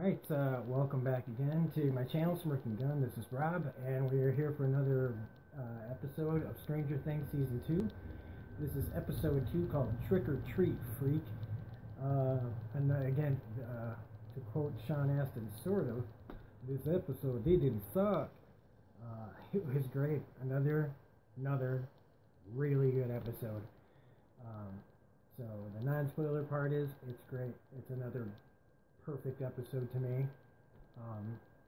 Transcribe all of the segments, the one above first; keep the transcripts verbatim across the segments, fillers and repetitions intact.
Alright, uh, welcome back again to my channel, Smirking Gun. This is Rob, and we are here for another uh, episode of Stranger Things Season two. This is episode two called Trick or Treat, Freak. Uh, and uh, again, uh, to quote Sean Astin, sort of, this episode, they didn't suck. Uh, it was great. Another, another really good episode. Um, so the non-spoiler part is, it's great. It's another perfect episode to me. Um,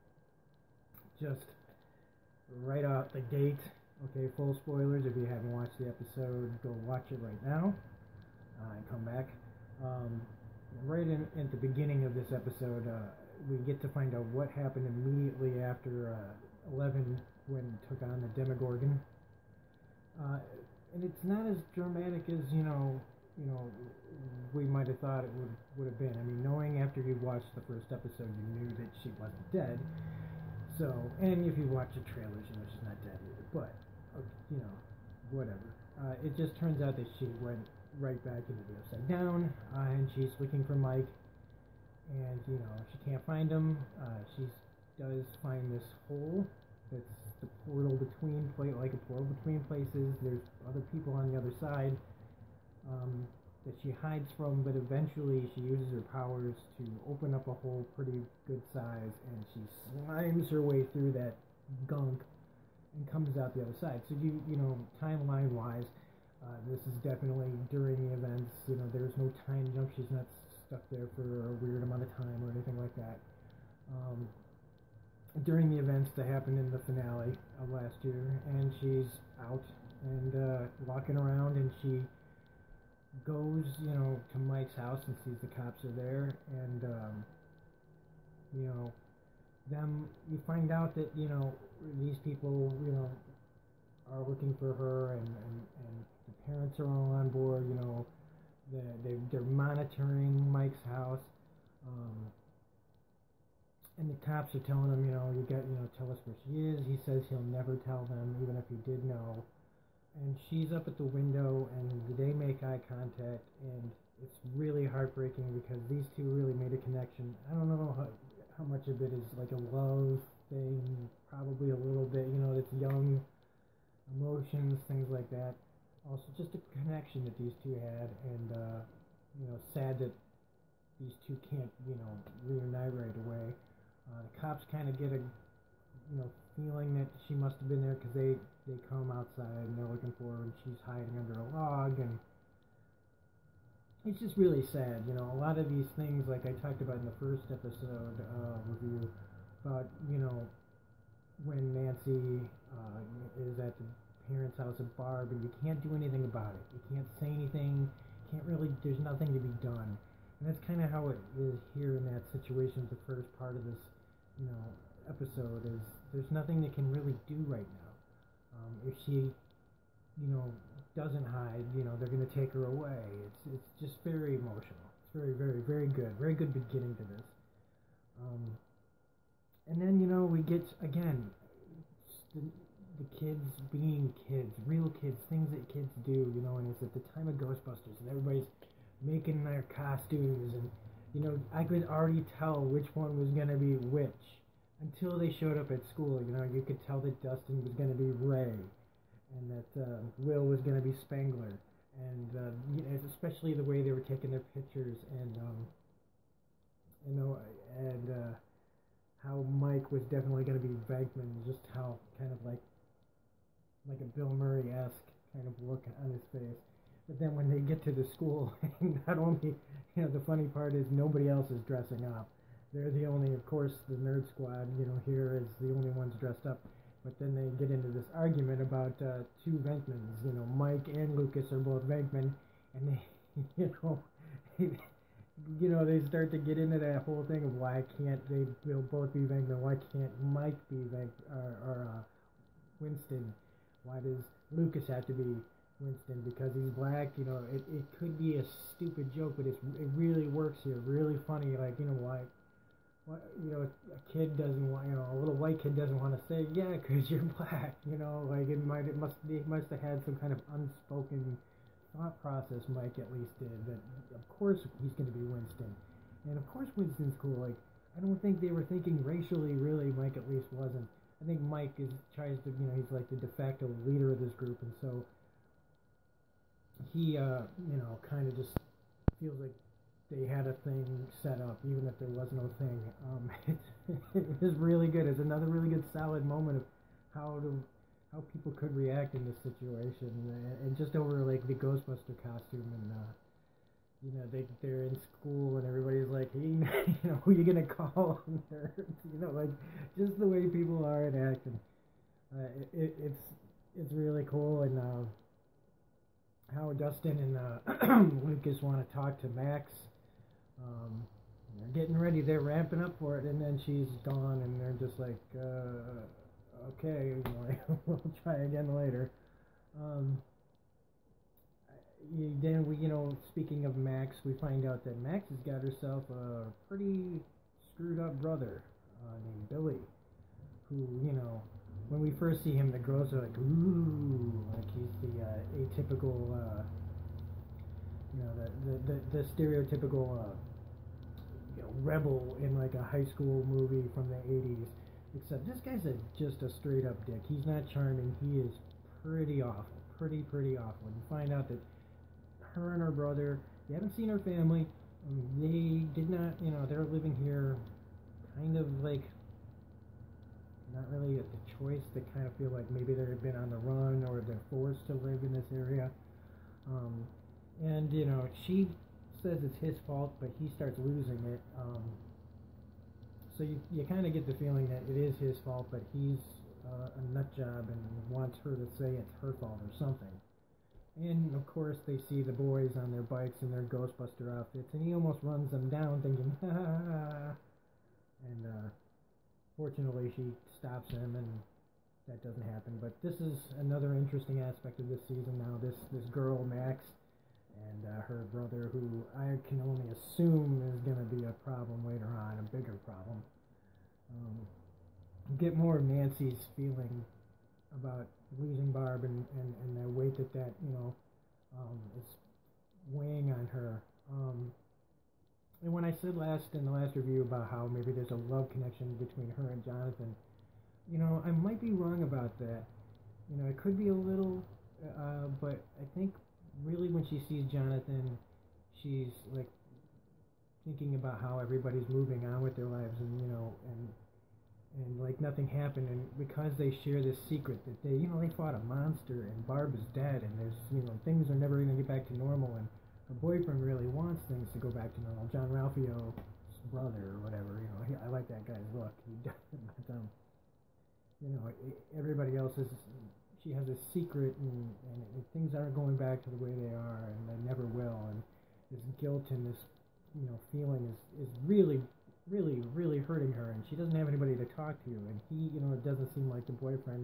just right out the gate. Okay, full spoilers. If you haven't watched the episode, go watch it right now uh, and come back. Um, right in at the beginning of this episode, uh, we get to find out what happened immediately after uh, Eleven when took on the Demogorgon. Uh, and it's not as dramatic as you know. you know, we might have thought it would would have been. I mean, knowing after you watched the first episode, you knew that she wasn't dead. So, and if you watch the trailers, you know she's not dead either. But, uh, you know, whatever. Uh, it just turns out that she went right back into the Upside Down, uh, and she's looking for Mike. And, you know, she can't find him. Uh, she does find this hole that's the portal between, like a portal between places. There's other people on the other side. Um, that she hides from, but eventually she uses her powers to open up a hole pretty good size, and she slimes her way through that gunk and comes out the other side. So you you know, timeline wise, uh, this is definitely during the events. You know, there's no time jump. She's not stuck there for a weird amount of time or anything like that. Um, during the events that happened in the finale of last year, and she's out and uh, walking around, and she goes, you know, to Mike's house and sees the cops are there, and um, you know, them. You find out that you know these people, you know, are looking for her, and and, and the parents are all on board. You know, they they're monitoring Mike's house, um, and the cops are telling him, you know, you got, you know, tell us where she is. He says he'll never tell them, even if he did know. And she's up at the window, and they make eye contact, and it's really heartbreaking because these two really made a connection. I don't know how, how much of it is like a love thing, probably a little bit, you know, it's young emotions, things like that. Also, just a connection that these two had, and, uh, you know, sad that these two can't, you know, reunite right away. Uh, the cops kind of get a, you know, feeling that she must have been there because they, they come outside and they're looking for her, and she's hiding under a log, and it's just really sad. You know, a lot of these things, like I talked about in the first episode uh, review, about, you know, when Nancy uh, is at the parents' house at Barb, and you can't do anything about it. You can't say anything, can't really, there's nothing to be done. And that's kind of how it is here in that situation. The first part of this, you know, episode is there's nothing they can really do right now. Um, if she, you know, doesn't hide, you know, they're going to take her away. It's it's just very emotional. It's very, very, very good. Very good beginning to this. Um, and then, you know, we get, again, the, the kids being kids, real kids, things that kids do, you know, and it's at the time of Ghostbusters, and everybody's making their costumes, and, you know, I could already tell which one was going to be which. Until they showed up at school, you know, you could tell that Dustin was going to be Ray, and that uh, Will was going to be Spangler, and uh, you know, especially the way they were taking their pictures, and um, you know, and uh, how Mike was definitely going to be Venkman, just how kind of like like a Bill Murray-esque kind of look on his face. But then when they get to the school, not only, you know, the funny part is nobody else is dressing up. They're the only, of course, the Nerd Squad, you know, here is the only ones dressed up. But then they get into this argument about uh, two Venkmans. You know, Mike and Lucas are both Venkman, and they, you know, you know, they start to get into that whole thing of why can't they will both be Venkman? Why can't Mike be Venk or, or uh, Winston? Why does Lucas have to be Winston? Because he's black? You know, it, it could be a stupid joke, but it's, it really works here. Really funny, like, you know, why. You know, a kid doesn't want, you know, a little white kid doesn't want to say, yeah, because you're black, you know, like, it might, it must, they must have had some kind of unspoken thought process, Mike at least did, that of course he's going to be Winston, and of course Winston's cool, like, I don't think they were thinking racially, really. Mike at least wasn't. I think Mike is tries to, you know, he's like the de facto leader of this group, and so he, uh, you know, kind of just feels like they had a thing set up, even if there was no thing. Um, it, it was really good. It's another really good, solid moment of how to, how people could react in this situation, and, and just over like the Ghostbuster costume, and uh, you know, they they're in school and everybody's like, hey, you know, who you gonna call? You know, like just the way people are and act, and uh, it, it, it's it's really cool, and. Uh, how Dustin and uh, Lucas want to talk to Max. Um, they're getting ready. They're ramping up for it, and then she's gone, and they're just like, uh, okay, we'll try again later. Um, then we, you know, speaking of Max, we find out that Max has got herself a pretty screwed up brother uh, named Billy, who, you know, when we first see him, the girls are like, ooh, like he's the uh, atypical, uh, you know, the, the, the, the stereotypical, uh, you know, rebel in like a high school movie from the eighties. Except this guy's a, just a straight up dick. He's not charming. He is pretty awful. Pretty, pretty awful. And you find out that her and her brother, they haven't seen her family. Um, they did not, you know, they're living here kind of like, not really a choice. They kind of feel like maybe they've been on the run or they're forced to live in this area. Um, and, you know, she says it's his fault, but he starts losing it. Um, so you, you kind of get the feeling that it is his fault, but he's uh, a nut job and wants her to say it's her fault or something. And, of course, they see the boys on their bikes in their Ghostbuster outfits, and he almost runs them down thinking, ha ha ha. And, uh, fortunately, she stops him, and that doesn't happen. But this is another interesting aspect of this season now. This this girl, Max, and uh, her brother, who I can only assume is going to be a problem later on, a bigger problem. Um, get more of Nancy's feeling about losing Barb and, and, and the weight that that, you know, um, is weighing on her. Um, And when I said last in the last review about how maybe there's a love connection between her and Jonathan, you know, I might be wrong about that. You know, it could be a little, uh, but I think really when she sees Jonathan, she's like thinking about how everybody's moving on with their lives, and you know, and and like nothing happened, and because they share this secret that they, you know, they fought a monster, and Barb is dead, and there's, you know, things are never going to get back to normal, and her boyfriend really wants things to go back to normal. John Ralphio's brother or whatever, you know, he, I like that guy's look. He doesn't, but um, you know, everybody else is. She has a secret, and, and things aren't going back to the way they are, and they never will. And this guilt and this, you know, feeling is is really, really, really hurting her, and she doesn't have anybody to talk to. And he, you know, it doesn't seem like the boyfriend,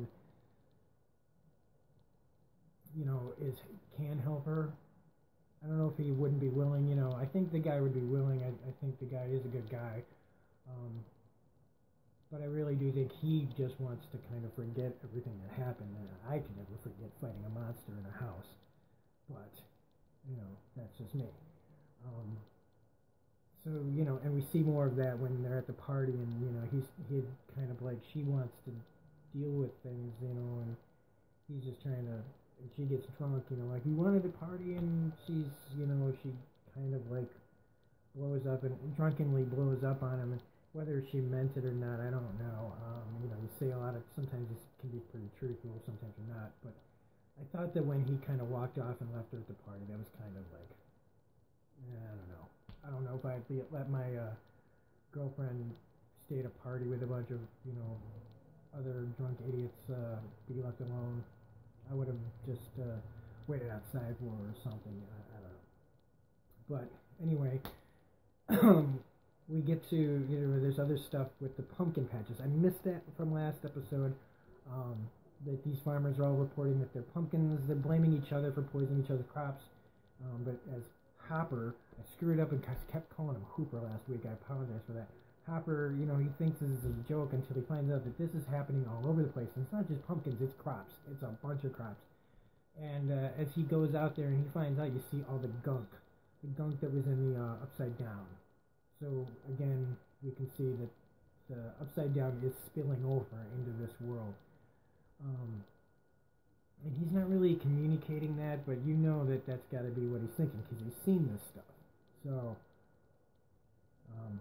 you know, is can help her. I don't know if he wouldn't be willing, you know. I think the guy would be willing. I, I think the guy is a good guy. Um, but I really do think he just wants to kind of forget everything that happened. And I could never forget fighting a monster in a house. But, you know, that's just me. Um, so, you know, and we see more of that when they're at the party, and, you know, he's he kind of like, she wants to deal with things, you know, and he's just trying to. And she gets drunk, you know, like we wanted to party, and she's, you know, she kind of like blows up and drunkenly blows up on him. And whether she meant it or not, I don't know. Um, you know, you say a lot of, sometimes it can be pretty truthful, sometimes you're not. But I thought that when he kind of walked off and left her at the party, that was kind of like, eh, I don't know. I don't know if I'd be, let my uh, girlfriend stay at a party with a bunch of, you know, other drunk idiots uh, be left alone. I would have just uh, waited outside for her or something. I, I don't know. But anyway, we get to, you know, there's other stuff with the pumpkin patches. I missed that from last episode. Um, that these farmers are all reporting that their pumpkins, they're blaming each other for poisoning each other's crops. Um, but as Hopper, I screwed up and kept calling him Hooper last week. I apologize for that. Hopper, you know, he thinks this is a joke until he finds out that this is happening all over the place. And it's not just pumpkins, it's crops. It's a bunch of crops. And uh, as he goes out there and he finds out, you see all the gunk. The gunk that was in the uh, Upside Down So again, we can see that the Upside Down is spilling over into this world. Um, and he's not really communicating that, but you know that that's got to be what he's thinking because he's seen this stuff. So, um,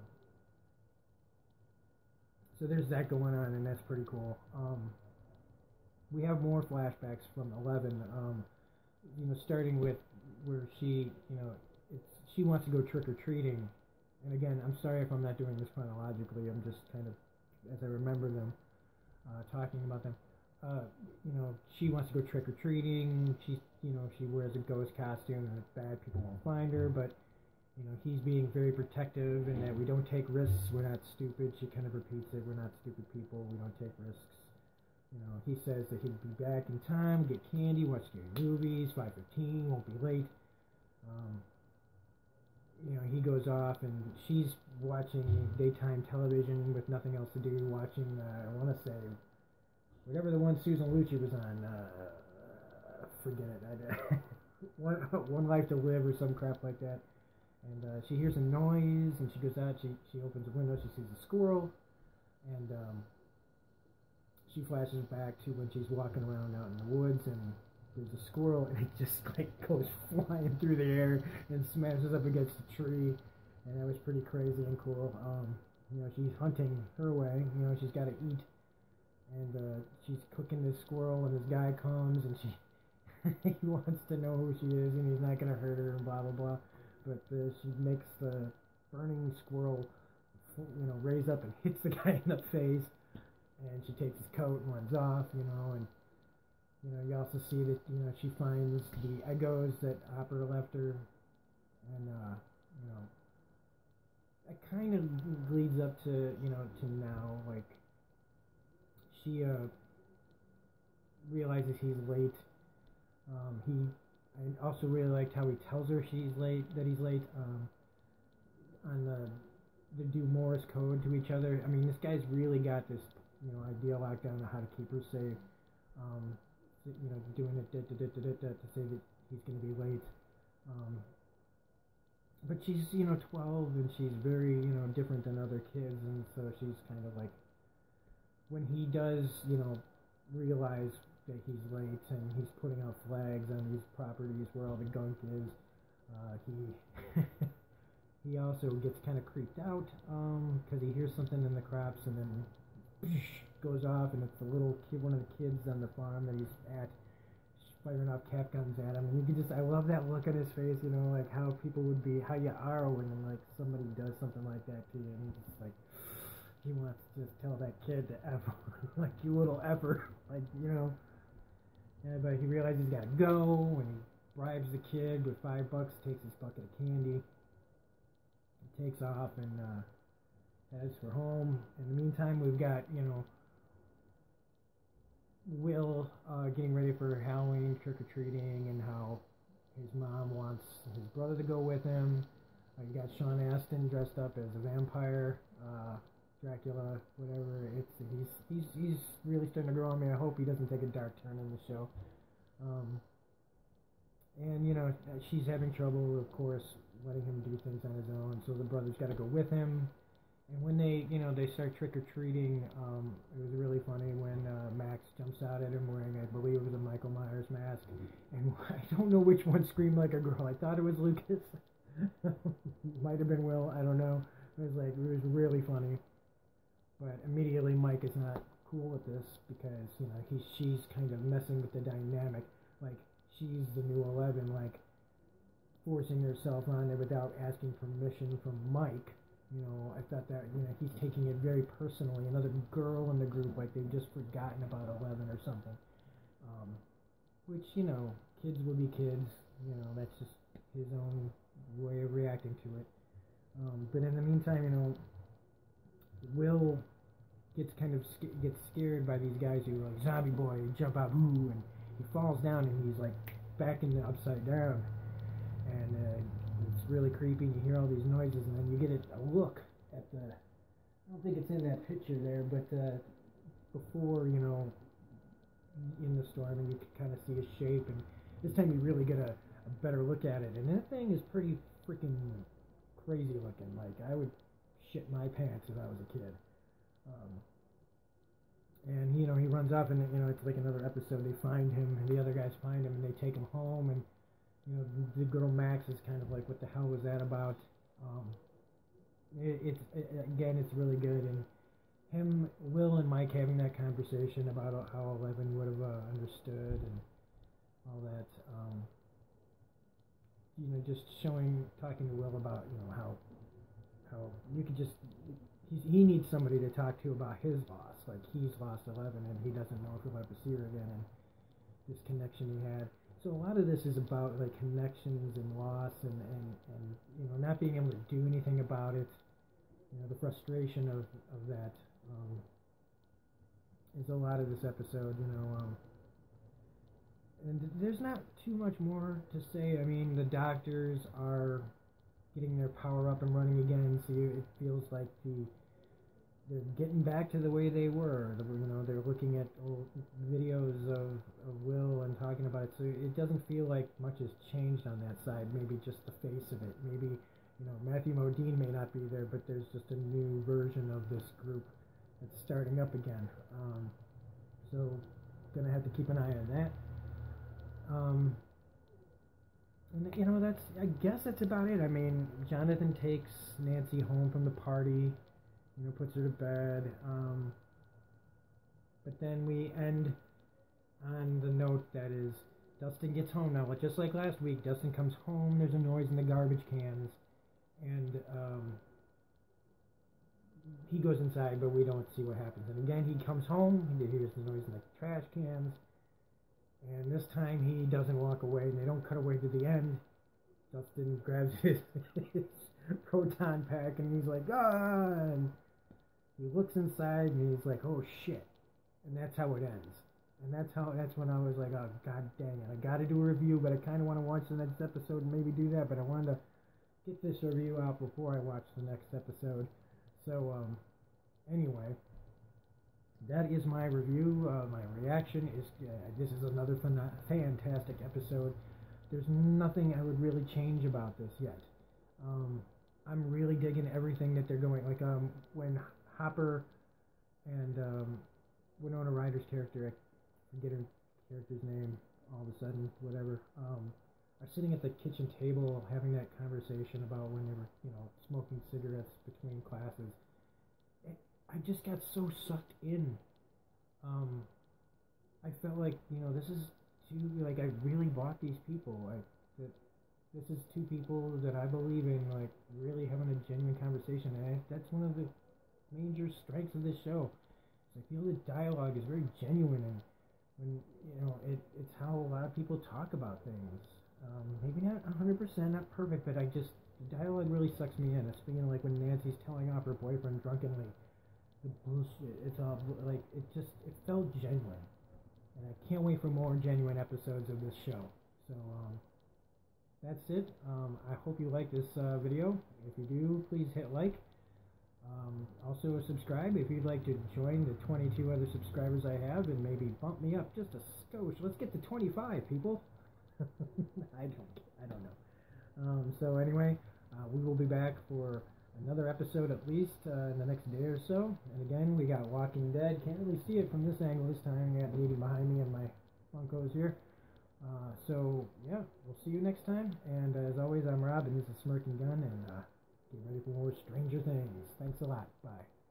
so there's that going on, and that's pretty cool. Um, we have more flashbacks from Eleven. Um, you know, starting with where she, you know, it's she wants to go trick or treating. And again, I'm sorry if I'm not doing this chronologically. I'm just kind of, as I remember them, uh, talking about them. Uh, you know, she wants to go trick or treating. She, you know, she wears a ghost costume, and bad people won't find her. But you know, he's being very protective, and that we don't take risks. We're not stupid. She kind of repeats it. We're not stupid people. We don't take risks. You know, he says that he'll be back in time, get candy, watch scary movies. five fifteen, won't be late. Um, you know, he goes off, and she's watching daytime television with nothing else to do. Watching, uh, I want to say, whatever the one Susan Lucci was on, uh, forget it, I, one, one Life to Live or some crap like that, and uh, she hears a noise, and she goes out, she, she opens a window, she sees a squirrel, and um, she flashes back to when she's walking around out in the woods, and there's a squirrel, and it just like goes flying through the air and smashes up against a tree, and that was pretty crazy and cool. Um, you know, she's hunting her way, you know, she's got to eat. And uh, she's cooking this squirrel, and this guy comes, and she he wants to know who she is, and he's not going to hurt her, and blah, blah, blah. But uh, she makes the burning squirrel, you know, raise up and hits the guy in the face, and she takes his coat and runs off, you know, and, you know, you also see that, you know, she finds the Eggos that Hopper left her, and, uh, you know, that kind of leads up to, you know, to now, like, she uh, realizes he's late. Um, he, I also really liked how he tells her she's late, that he's late. Um, on the, they do Morse code to each other. I mean, this guy's really got this, you know, idea locked down on how to keep her safe. Um, you know, doing it da, da, da, da, da, da, to say that he's going to be late. Um, but she's, you know, twelve, and she's very, you know, different than other kids, and so she's kind of like, when he does, you know, realize that he's late and he's putting out flags on these properties where all the gunk is, uh, he he also gets kind of creeped out because um, he hears something in the crops, and then goes off, and it's the little kid, one of the kids on the farm that he's at, firing off cap guns at him. And you can just, I love that look on his face, you know, like how people would be, how you are when like somebody does something like that to you, and he's just like, he wants to just tell that kid to F, like, you little effer, like, you know. Yeah, but he realizes he's got to go, and he bribes the kid with five bucks, takes his bucket of candy, he takes off, and uh, heads for home. In the meantime, we've got, you know, Will uh, getting ready for Halloween, trick-or-treating, and how his mom wants his brother to go with him. Uh, you got Sean Astin dressed up as a vampire, uh, Dracula, whatever. It's he's he's he's really starting to grow on me. I hope he doesn't take a dark turn in the show. Um, and you know, she's having trouble, of course, letting him do things on his own. So the brother's got to go with him. And when they, you know, they start trick or treating, um, it was really funny when uh, Max jumps out at him wearing, I believe it was a Michael Myers mask. And I don't know which one screamed like a girl. I thought it was Lucas. Might have been Will. I don't know. It was like, it was really funny. But immediately Mike is not cool with this because, you know, he, she's kind of messing with the dynamic. Like, she's the new Eleven, like, forcing herself on there without asking permission from Mike. You know, I thought that, you know, he's taking it very personally. Another girl in the group, like they've just forgotten about Eleven or something. Um, which, you know, kids will be kids. You know, that's just his own way of reacting to it. Um, but in the meantime, you know, Will gets kind of sc gets scared by these guys who are like, zombie boy, jump out, ooh, and he falls down and he's like back in the upside down. And uh, it's really creepy. You hear all these noises, and then you get a look at the, I don't think it's in that picture there, but uh, before, you know, in the storm, and you can kind of see a shape, and this time you really get a, a better look at it, and that thing is pretty freaking crazy looking. Like, I would, shit my pants if I was a kid. Um, and you know, he runs off, and you know, it's like another episode. They find him, and the other guys find him, and they take him home, and you know, the, the girl Max is kind of like, what the hell was that about? Um, it, it's it, again, it's really good, and him, Will, and Mike having that conversation about how Eleven would have uh, understood and all that. Um, you know, just showing, talking to Will about, you know, how how you could just, he's, he needs somebody to talk to about his loss. Like, he's lost Eleven, and he doesn't know if he'll ever see her again, and this connection he had. So a lot of this is about, like, connections and loss, and, and, and you know, not being able to do anything about it. You know, the frustration of, of that um, is a lot of this episode, you know. Um, and there's not too much more to say. I mean, the doctors are getting their power up and running again, so it feels like the they're getting back to the way they were. The, you know, they're looking at old videos of, of Will and talking about it, so it doesn't feel like much has changed on that side. Maybe just the face of it. Maybe, you know, Matthew Modine may not be there, but there's just a new version of this group that's starting up again. Um, so, gonna have to keep an eye on that. Um, and, you know, that's, I guess that's about it. I mean, Jonathan takes Nancy home from the party, you know, puts her to bed, um, but then we end on the note that is, Dustin gets home now. Just like last week, Dustin comes home, there's a noise in the garbage cans, and, um, he goes inside, but we don't see what happens. And again, he comes home, he hears the noise in the trash cans, and this time he doesn't walk away, and they don't cut away to the end. Dustin grabs his, his proton pack, and he's like, ah! And he looks inside, and he's like, oh shit. And that's how it ends. And that's how, that's when I was like, oh god dang it, I gotta do a review, but I kinda wanna watch the next episode and maybe do that, but I wanted to get this review out before I watch the next episode. So, um, anyway, that is my review. Uh, my reaction is, uh, this is another fantastic episode. There's nothing I would really change about this yet. Um, I'm really digging everything that they're going, like, um, when Hopper and, um, Winona Ryder's character, I forget her character's name all of a sudden, whatever, um, are sitting at the kitchen table having that conversation about when they were, you know, smoking cigarettes between classes. It, I just got so sucked in. Um, I felt like, you know, this is two, like, I really bought these people. Like, that this is two people that I believe in, like, really having a genuine conversation. And I, that's one of the major strengths of this show. I feel the dialogue is very genuine, and when, you know, it, it's how a lot of people talk about things. Um, maybe not one hundred percent, not perfect, but I just, the dialogue really sucks me in. Speaking of, like, when Nancy's telling off her boyfriend drunkenly, the bullshit, it's all, like, it just, it felt genuine. And I can't wait for more genuine episodes of this show. So, um, that's it. Um, I hope you like this uh, video. If you do, please hit like. Um, also subscribe if you'd like to join the twenty-two other subscribers I have and maybe bump me up just a skosh. Let's get to twenty-five, people. I don't, I don't know. Um, so anyway, uh, we will be back for another episode at least uh, in the next day or so. And again, we got Walking Dead. Can't really see it from this angle this time. I got Needy behind me and my Funkos here. Uh, so yeah, we'll see you next time. And uh, as always, I'm Rob, and this is Smirking Gun, and uh, get ready for more Stranger Things. Thanks a lot. Bye.